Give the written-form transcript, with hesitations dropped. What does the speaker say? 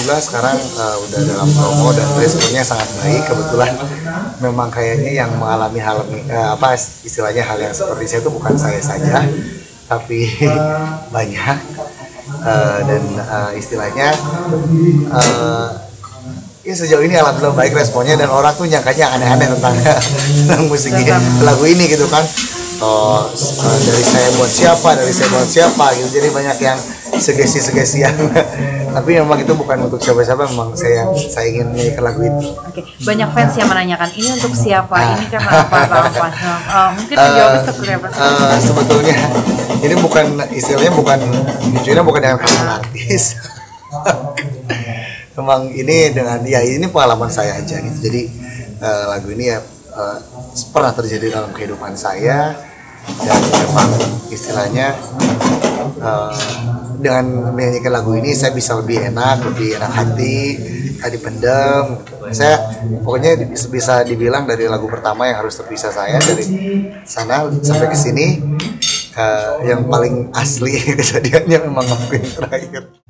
alhamdulillah sekarang udah dalam promo dan responnya sangat baik. Kebetulan memang kayaknya yang mengalami hal apa istilahnya hal yang seperti saya itu bukan saya saja, tapi banyak. Dan istilahnya ya sejauh ini alhamdulillah baik responnya, dan orang tuh nyangkanya aneh-aneh tentang musiknya lagu ini gitu kan. Dari saya buat siapa gitu, jadi banyak yang sugesti yang tapi memang itu bukan untuk siapa-siapa, memang saya ingin menyanyikan lagu itu. Oke. Banyak fans yang menanyakan ini untuk siapa, ini karena apa. Mungkin menjawabnya seperti apa sih? Sebetulnya ini bukan istilahnya bukan dengan kalangan artis. Memang ini dengan ini pengalaman saya aja gitu. Jadi lagu ini ya pernah terjadi dalam kehidupan saya, dan memang istilahnya dengan menyanyikan lagu ini saya bisa lebih enak hati, gak dipendam. Saya pokoknya bisa dibilang dari lagu pertama yang harus terpisah saya dari sana sampai ke sini yang paling asli kejadiannya memang lagu yang terakhir.